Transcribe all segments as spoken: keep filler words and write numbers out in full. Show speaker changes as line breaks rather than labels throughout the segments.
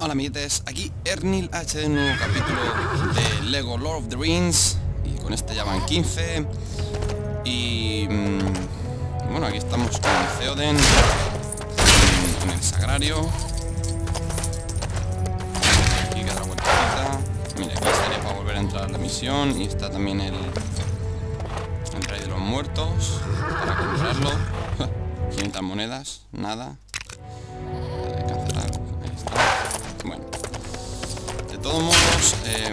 Hola amiguetes, aquí Ernil H de un nuevo capítulo de Lego Lord of the Rings. Y con este ya van quince. Y... Mmm, bueno, aquí estamos con Theoden en, en el Sagrario. Aquí queda la vueltecita. Mira, aquí estaría para volver a entrar a la misión. Y está también el... el Rey de los Muertos para comprarlo. quinientas monedas, nada. Bueno, de todos modos, eh,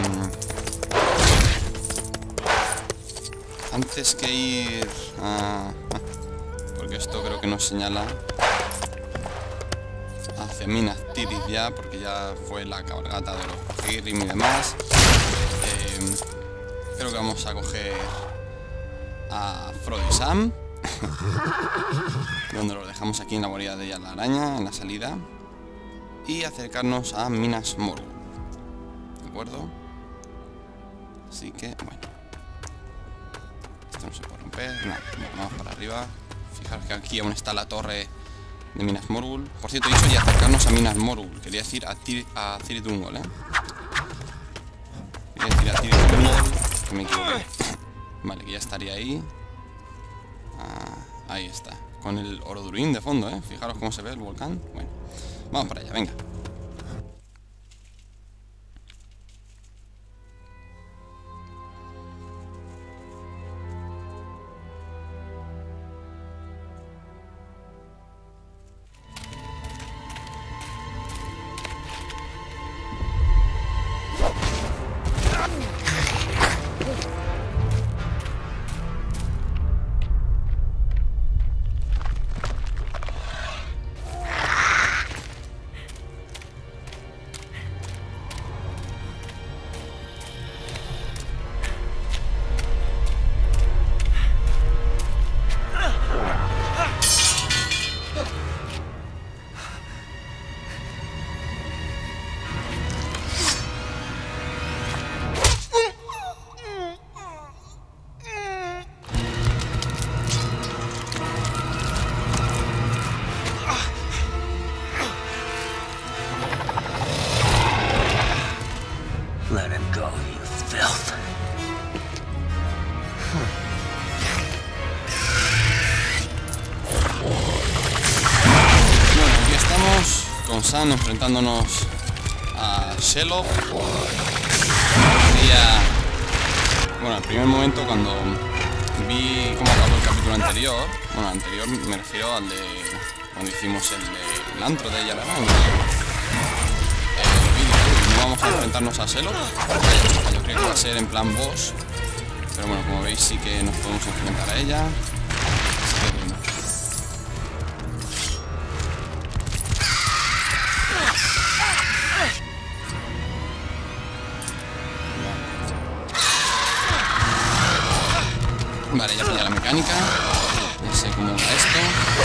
antes que ir a... porque esto creo que nos señala hacia Minas Tirith ya, porque ya fue la cabalgata de los Hyrrim y demás. eh, Creo que vamos a coger a Frodo y Sam donde los dejamos aquí en la guarida de la araña, en la salida, y acercarnos a Minas Morgul, ¿de acuerdo? Así que, bueno, esto no se puede romper, nada, bueno, vamos para arriba. Fijaros que aquí aún está la torre de Minas Morgul. Por cierto, hizo ya acercarnos a Minas Morgul, quería decir a, Tir a Cirith Ungol, ¿eh? Quería decir a Cirith Ungol, que me equivoqué. Vale, que ya estaría ahí. Ah, ahí está, con el Orodurín de fondo, ¿eh? Fijaros cómo se ve el volcán. Bueno, vamos para allá, venga.
Let him go, you filth.
Bueno, aquí estamos con Sam enfrentándonos a Shelob. Ya, bueno, el primer momento cuando vi cómo acabó el capítulo anterior, bueno, anterior me refiero al de cuando hicimos el de el antro de Yalarán. Vamos a enfrentarnos a Shelob. Yo creo que va a ser en plan boss, pero bueno, como veis sí que nos podemos enfrentar a ella. Así que bueno. Vale, ya pilla la mecánica. Ya sé cómo va esto.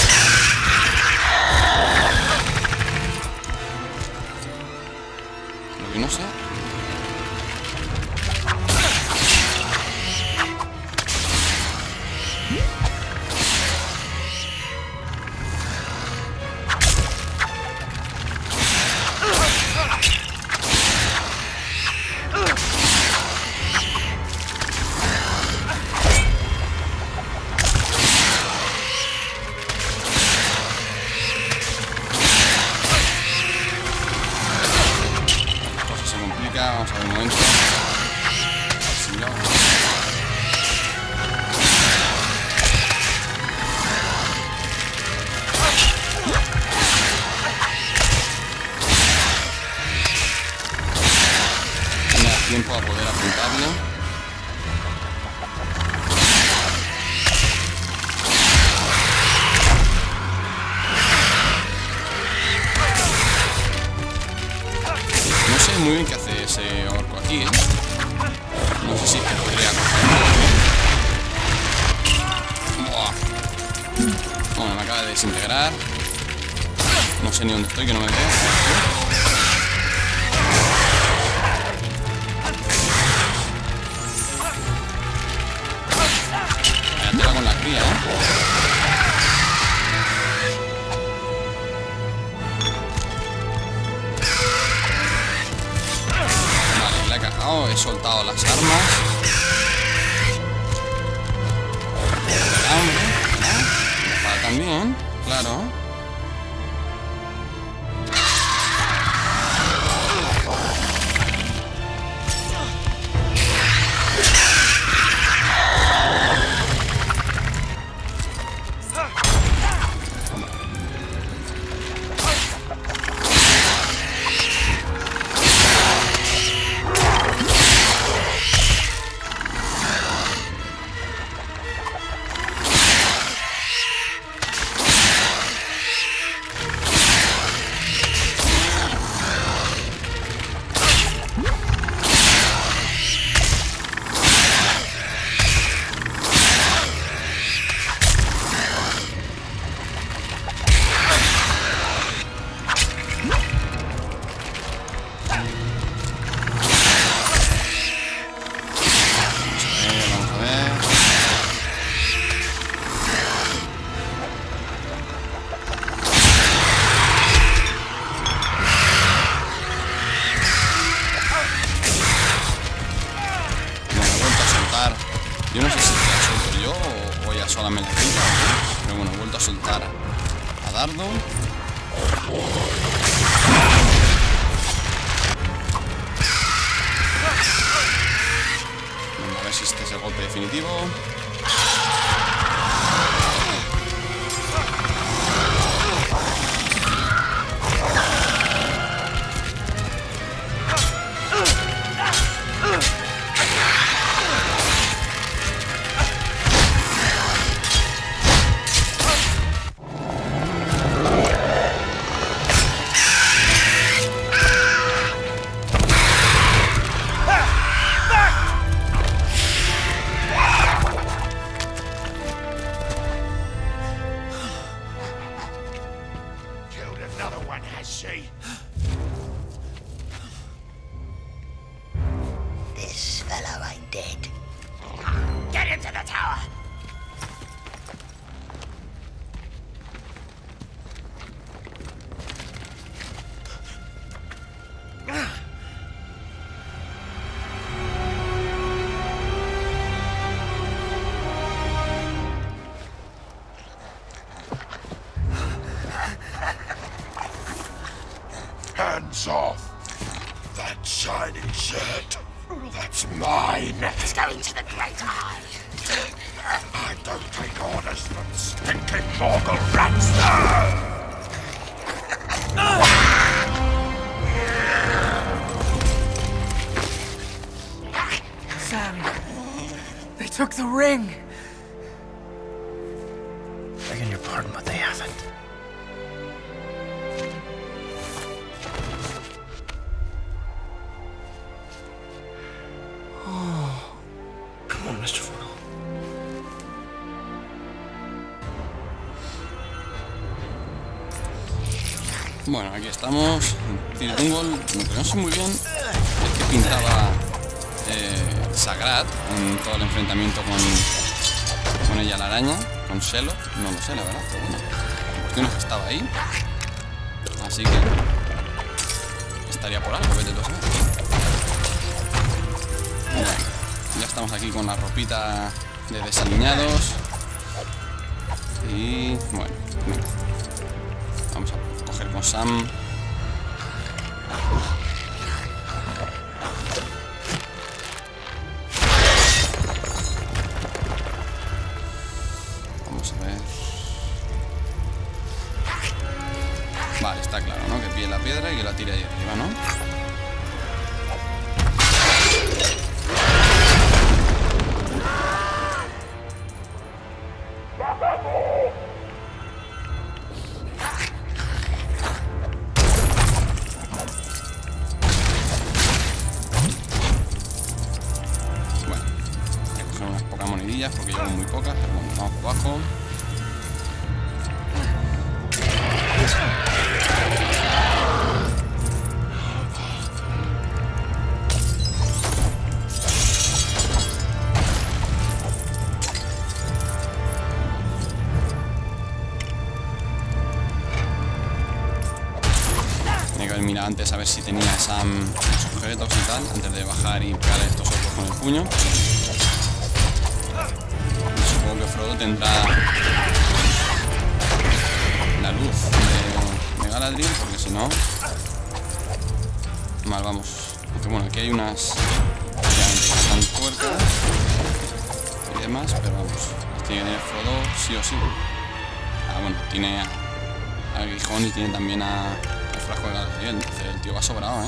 Lo que no sé. Vamos a ver un momento. Si no... me da tiempo a poder apuntarlo. No sé muy bien qué hace ese orco aquí, ¿eh? No sé si es que podría cogerlo. Buah. Bueno, me acaba de desintegrar. No sé ni dónde estoy, que no me veo. Vaya tela con la cría, ¿eh? dado las armas. Hambre, ¿no? Me faltan bien, claro. Yo no sé si la suelto yo o, o ella sola me la quita, pero bueno, he vuelto a soltar a Dardo. A ver si este es el golpe definitivo.
This fellow ain't dead. Get into the tower!
Hands off! That shiny shirt! That's mine!
Let's go into the Great Eye.
I don't take orders from stinking Morgul rats!
Sam, they took the ring!
Begging your pardon, but they haven't. Come on, mister Frodo.
Bueno, aquí estamos. Tirtungol, lo que no sé muy bien es que pintaba eh, Sagrat en todo el enfrentamiento con, con ella la araña, con Shello. No lo sé, la verdad, pero bueno. La cuestión es que estaba ahí. Así que estaría por algo, vete tú a saber. Bueno, ya estamos aquí con la ropita de desaliñados. Y bueno, venga. Vamos a coger con Sam. Vamos a ver. Vale, está claro, ¿no? Que pille la piedra y que la tire ahí arriba, ¿no? Porque llevo muy pocas, pero bueno, vamos por abajo. Tenía que haber mirado antes a ver si tenía Sam los objetos y tal, antes de bajar y pegar estos otros con el puño. Supongo que Frodo tendrá la luz de, de Galadriel, porque si no... Mal, vamos. Aunque bueno, aquí hay unas... Están puertas y demás, pero vamos. Tiene que tener Frodo sí o sí. Ah, bueno, tiene a, a Aguijón y tiene también a, a Frasco de Galadriel. Entonces el tío va sobrado, ¿eh?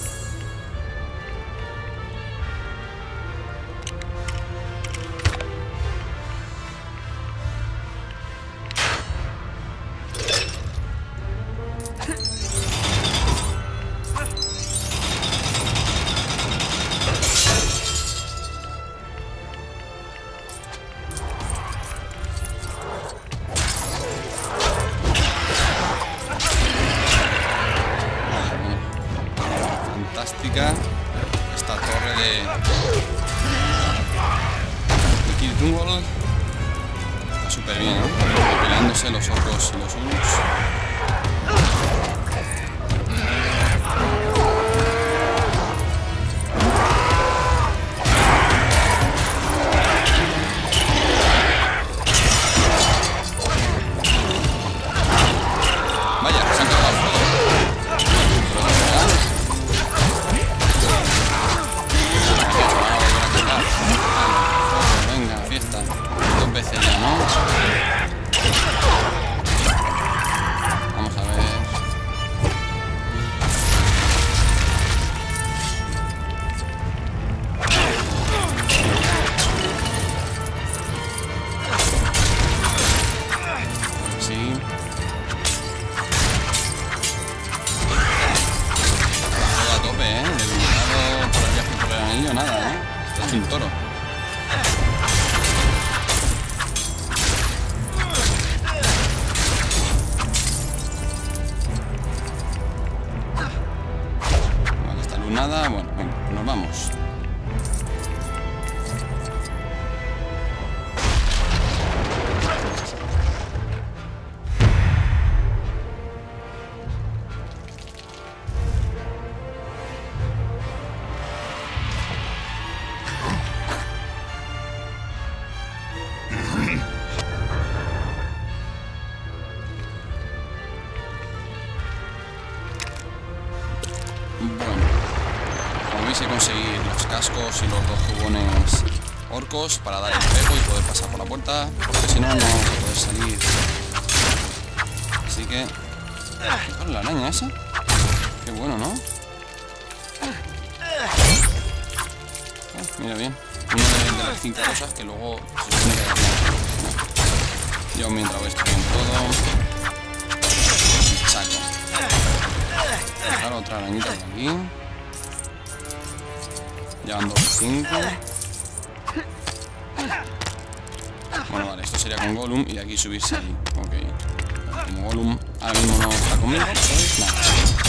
Esta torre de, de Kir Dungol está súper bien, ¿no? Peleándose los orcos y los ulus. Vaya, se han cargado el fuego. Venga, fiesta. Dos veces ya, ¿no? Vamos a ver. Sí. A tope, ¿eh? Delimitado por el viaje por el anillo, nada, ¿eh? Esto es un toro. Vale, esta lunada, bueno, venga, nos vamos. Hay que conseguir los cascos y los dos jugones orcos para dar el pego y poder pasar por la puerta, porque si no, no vamos a poder salir. Así que... ¿Cuál es la araña esa? Qué bueno, ¿no? Oh, mira bien. Una de, de las cinco cosas que luego se supone que daría. Yo mientras voy estudiando todo... Saco. Dejar otra arañita por aquí. Llevan dos cinco. Bueno, vale, esto sería con Gollum y de aquí subirse ahí. Ok. Como Gollum ahora mismo no está conmigo, ¿sabes? Nada.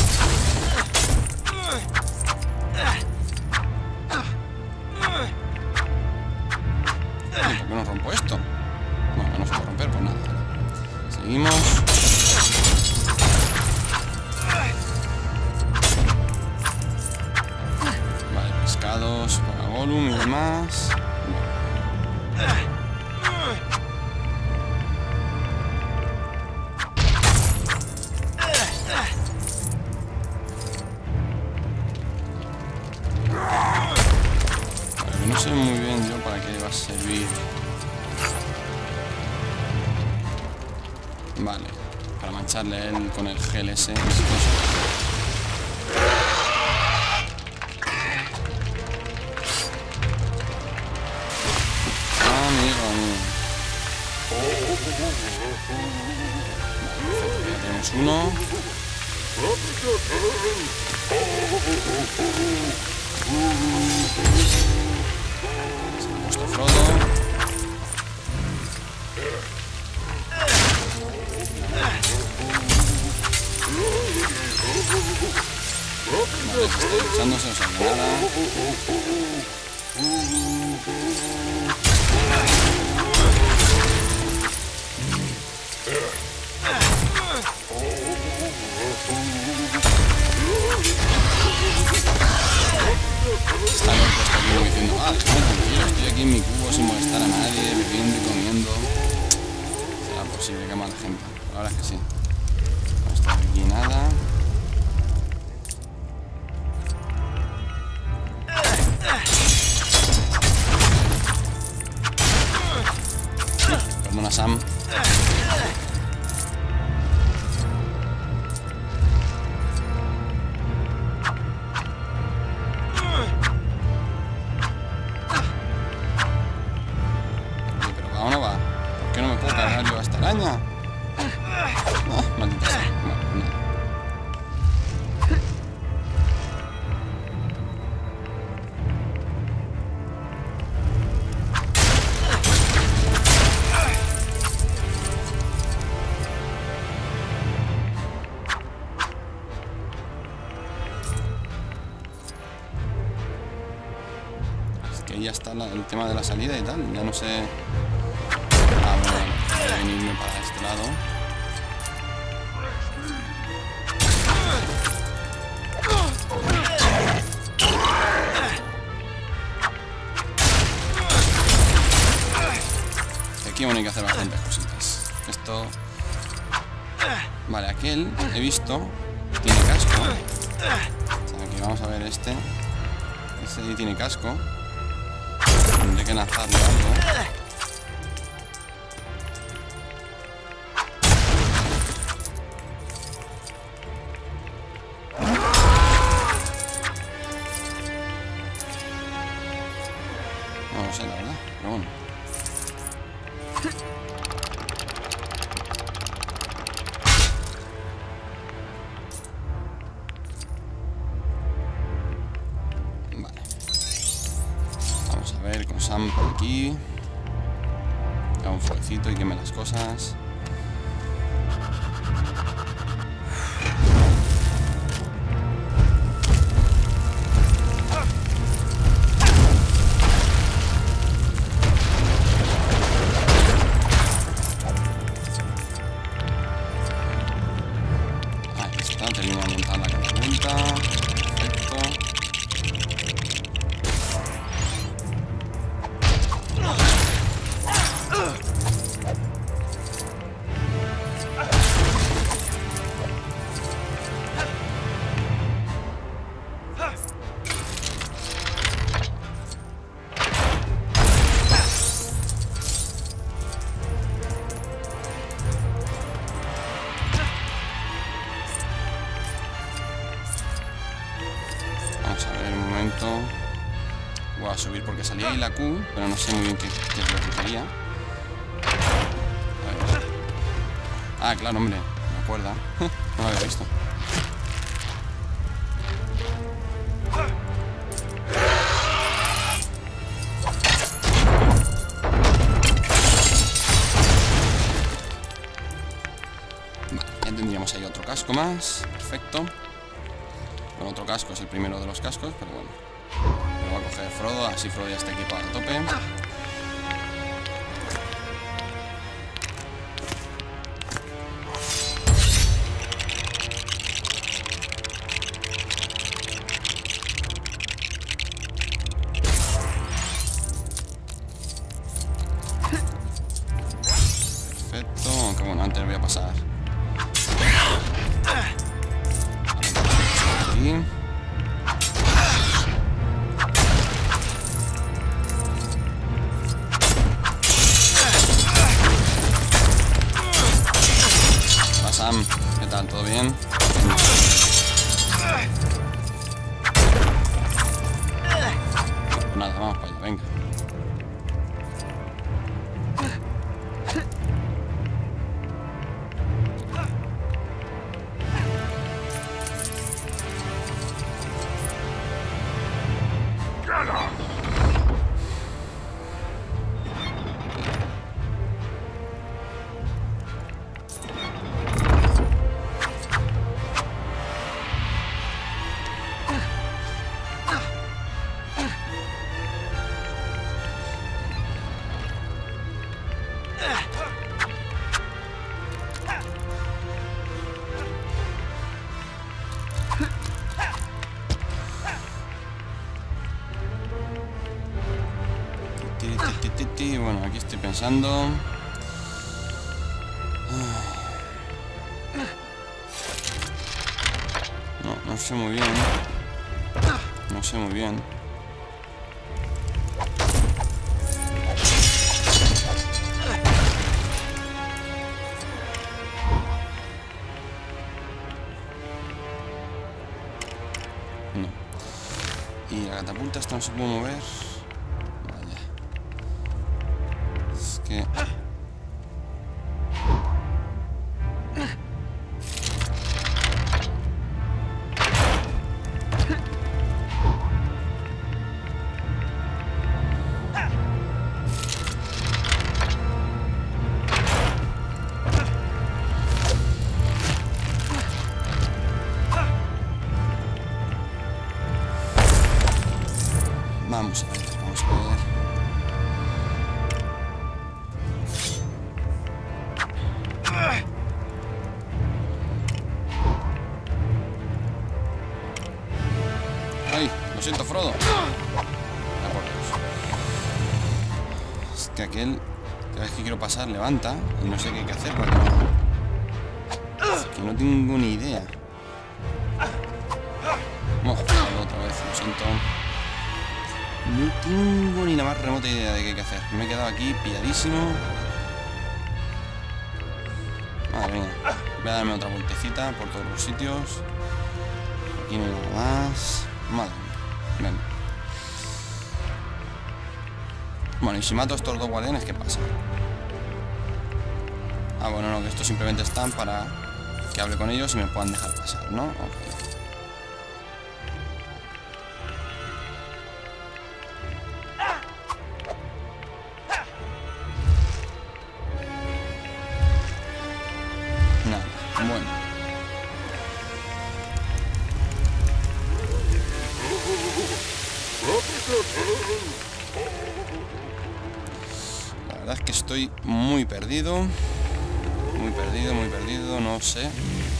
¿Y por qué no rompo esto? Bueno, que no se puede romper, pues nada. Seguimos. Pescados para Gollum y demás. Vale, no sé muy bien yo para qué va a servir. Vale, para mancharle él con el gel ese. Ya tenemos uno. Se ha puesto Frodo. Vale, se está echándose, o sea, que nada. Está loco, está aquí diciendo, ah, sin molestar a nadie, bebiendo y comiendo. Será posible, que mala gente. La verdad es que sí. No está aquí nada. Perdona, Sam. Pero va o no va. ¿Por qué no me puedo cargar yo a esta araña? Ah, maldita sea. Bueno, no. Que ya está la, el tema de la salida y tal, ya no sé. Ah, bueno, voy a venirme para este lado. Aquí aún hay que hacer bastantes cositas. Esto. Vale, aquel he visto tiene casco. O sea, aquí vamos a ver este. Este ahí tiene casco. Tendré que lanzarle algo. No lo sé, la verdad, pero bueno. A ver, con Sam por aquí. Hago un fueguecito y queme las cosas. Ahí está, termino de montar la catapulta. Perfecto. Vamos a ver un momento. Voy a subir porque salía ahí la Q, pero no sé muy bien qué, qué es lo que quería. A ver. Ah, claro, hombre, me acuerda. No lo había visto. Vale, ya tendríamos ahí otro casco más. Perfecto. Bueno, otro casco es el primero de los cascos, pero bueno. Me voy a coger Frodo, así Frodo ya está equipado a tope. Perfecto, aunque bueno, antes voy a pasar. Aquí. Sam, ¿qué tal? ¿Todo bien? Pues nada, vamos para allá, venga. ti. Bueno, aquí estoy pensando. No, no sé muy bien. No sé muy bien. No. Y la catapulta esta no se puede mover. Vaya. Es que... Vamos a ver, vamos a ver. ¡Ay! Lo siento, Frodo. Ah, por Dios. Es que aquel, cada vez que quiero pasar, levanta y no sé qué hay que hacer para que no... Es que no tengo ni idea. Oh, otra vez, lo siento. No tengo ni la más remota idea de qué hay que hacer. Me he quedado aquí pilladísimo. Madre mía. Voy a darme otra vueltecita por todos los sitios. Aquí no hay nada más. Madre mía. Venga. Bueno, y si mato a estos dos guardianes, ¿qué pasa? Ah, bueno, no, que estos simplemente están para que hable con ellos y me puedan dejar pasar, ¿no? Ok. Bueno. La verdad es que estoy muy perdido. Muy perdido, muy perdido, no sé.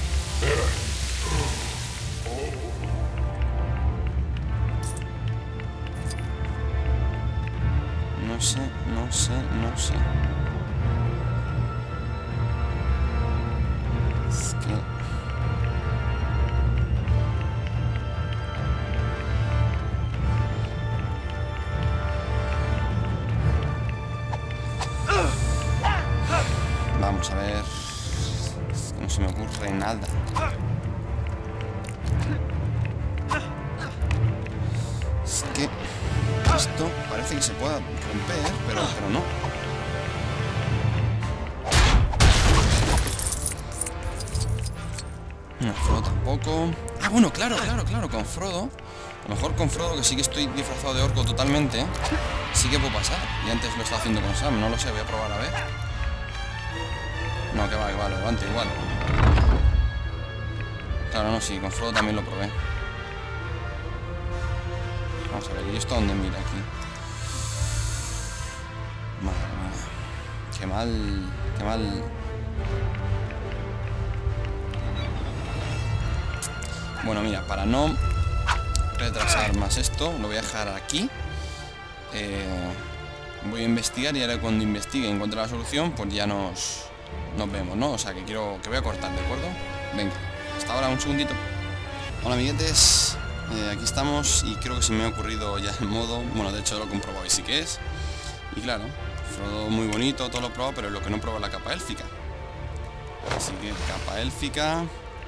No sé, no sé, no sé. Es que... Vamos a ver... Es que no se me ocurre nada. Es que... Esto parece que se pueda romper, pero, pero no. No, Frodo tampoco. Ah, bueno, claro, claro, claro, con Frodo. A lo mejor con Frodo, que sí que estoy disfrazado de orco totalmente, sí que puedo pasar. Y antes lo estaba haciendo con Sam, no lo sé, voy a probar a ver. No, que va, que va, lo levanto igual. Claro, no, sí, con Frodo también lo probé. Vamos a ver, ¿y esto dónde mira aquí? Madre mía. Qué mal, qué mal... Bueno, mira, para no retrasar más esto, lo voy a dejar aquí. Eh, voy a investigar y ahora cuando investigue y encuentre la solución, pues ya nos, nos vemos, ¿no? O sea, que quiero que voy a cortar, ¿de acuerdo? Venga, hasta ahora, un segundito. Hola, amiguetes. Eh, aquí estamos y creo que se me ha ocurrido ya el modo. Bueno, de hecho lo he comprobado y sí que es. Y claro, Frodo muy bonito, todo lo he probado, pero lo que no he probado es la capa élfica. Así que capa élfica...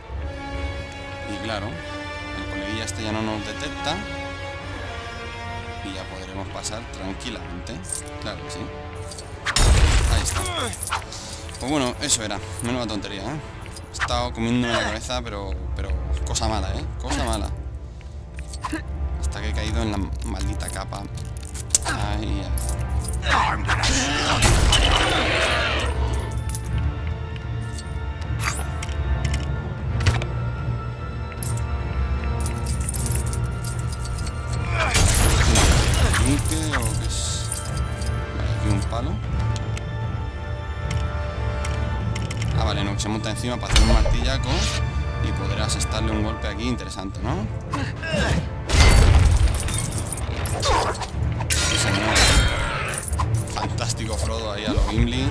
Y claro, el coleguilla este ya no nos detecta y ya podremos pasar tranquilamente. Claro que sí. Ahí está. Pues bueno, eso era. Menuda tontería, ¿eh? He estado comiéndome la cabeza, pero, pero cosa mala, ¿eh? Cosa mala. Hasta que he caído en la maldita capa. Ahí, ahí. ¿O qué es? Vale, aquí un palo. Ah, vale, no, que se monta encima para hacer un martillaco y poder asestarle un golpe aquí interesante, ¿no? Sí, señor. Fantástico Frodo ahí a lo Gimli.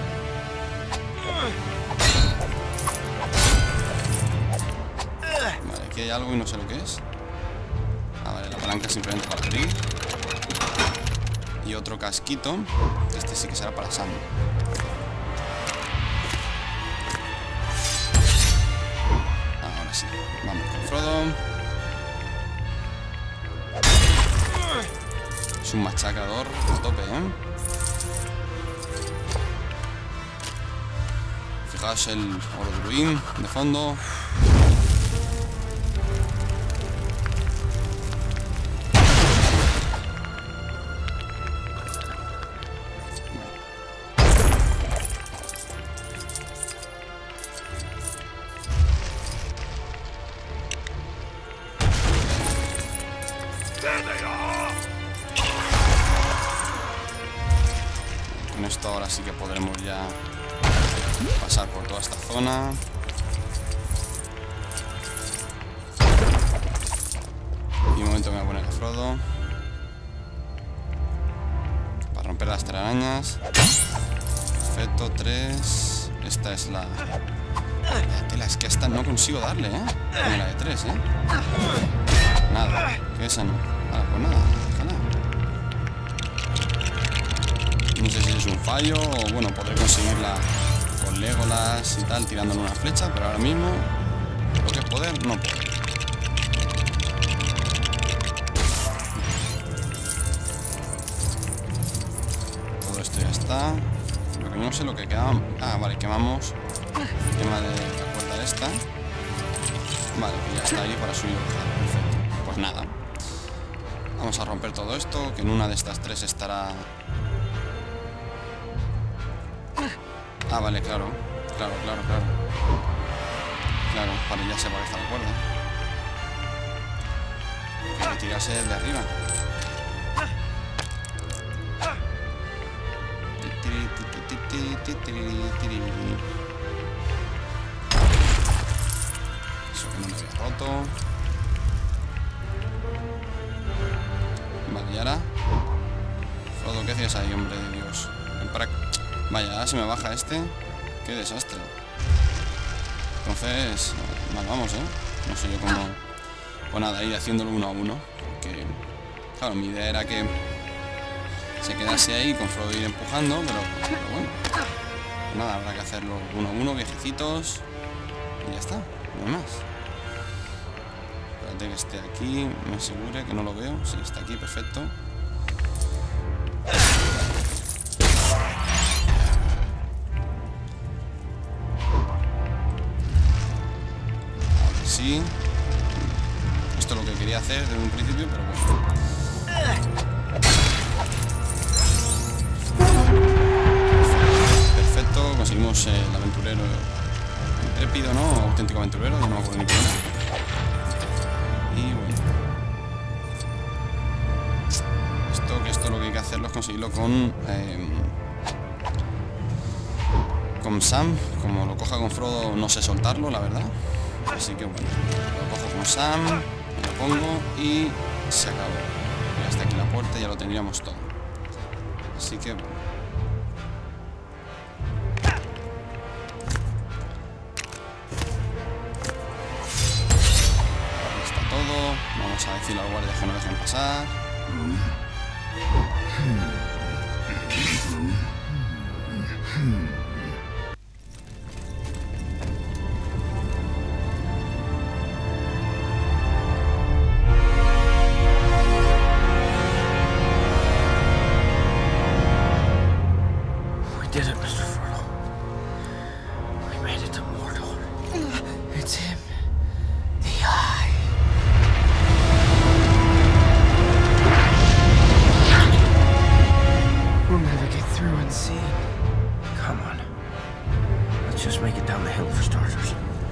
Vale, aquí hay algo y no sé lo que es. Ah, vale, la palanca simplemente para abrir. Y otro casquito. Este sí que será para Sam. Ahora sí, vamos con Frodo. Es un machacador a tope, ¿eh? Fijaos el Orodruin de fondo. Con esto ahora sí que podremos ya pasar por toda esta zona. Y un momento me voy a poner a Frodo para romper las telarañas. Perfecto, tres. Esta es la... La tela, es que esta no consigo darle, ¿eh? Como la de tres, ¿eh? Nada, que esa no. Vale, pues nada, déjala. No sé si es un fallo o bueno, podré conseguirla con Legolas y tal, tirándole una flecha, pero ahora mismo lo que es poder, no puedo. Todo esto ya está. Lo que no sé lo que queda. Ah, vale, quemamos el tema de la cuerda esta. Vale, pues ya está ahí para subir el objeto. Perfecto. Pues nada. Vamos a romper todo esto, que en una de estas tres estará... Ah, vale, claro. Claro, claro, claro. Claro, vale, ya sé para qué está la cuerda. Hay que tirarse desde arriba. Eso que no me había roto. Vale, y ahora... Frodo, ¿qué hacías ahí, hombre de Dios? Ven para... Vaya, ahora se me baja este. Qué desastre. Entonces... Vale, vamos, ¿eh? No sé yo cómo... Pues nada, ir haciéndolo uno a uno. Porque... Claro, mi idea era que... Se quedase ahí con Frodo ir empujando, pero, pero bueno. Pues nada, habrá que hacerlo uno a uno, viejecitos. Y ya está, no hay más. Espérate que esté aquí, me asegure que no lo veo. Sí, está aquí, perfecto. Ahora sí. Esto es lo que quería hacer desde un principio, pero bueno. Perfecto, conseguimos el aventurero intrépido, ¿no? Auténtico aventurero, no me acuerdo ni qué era. Y bueno. Esto, que esto lo que hay que hacerlo es conseguirlo con... Eh, con Sam. Como lo coja con Frodo, no sé soltarlo, la verdad. Así que bueno, lo cojo con Sam, lo pongo y se acabó. Ya está aquí la puerta, ya lo tendríamos todo. Así que bueno. Vamos a decirle a los guardias que no dejen pasar.
We did it, mister Frodo. We made it to Mordor. It's him. The Eye. We'll never get through unseen. Come on. Let's just make it down the hill for starters.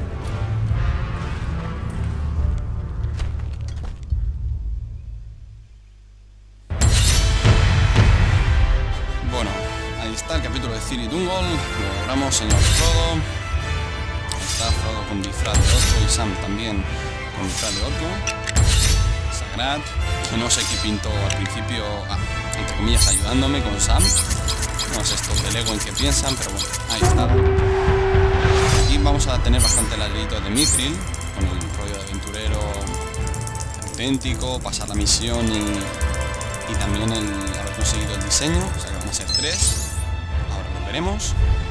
Bueno, ahí está el capítulo de Ciri Dungol. Lo logramos, señor Frodo. Ahí está Frodo con disfraz de orco y Sam también con disfraz de orco. Sagrat, que no sé qué pintó al principio. Ah, entre comillas, ayudándome con Sam. No sé estos de Lego en qué piensan, pero bueno, ahí está. Aquí vamos a tener bastante ladriditos de Mithril, con el rollo de aventurero auténtico, pasar la misión y, y también el haber conseguido el diseño, o sea que van a ser tres. Ahora lo veremos.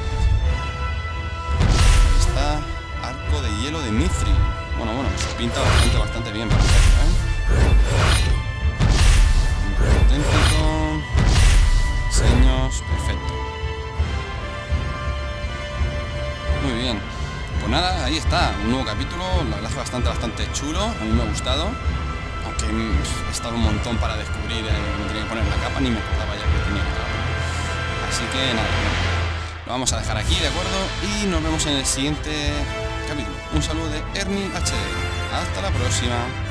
Ahí está, arco de hielo de Mithril. Bueno, bueno, se pinta bastante, bastante bien, perfecto, ¿eh? Auténtico, diseños, perfecto. Muy bien. Pues nada, ahí está, un nuevo capítulo, la verdad es bastante, bastante chulo, a mí me ha gustado. Aunque he estado un montón para descubrir eh, que me tenía que poner la capa, ni me acordaba ya que tenía la capa. Así que nada, lo vamos a dejar aquí, ¿de acuerdo? Y nos vemos en el siguiente capítulo. Un saludo de Ernil H D. Hasta la próxima.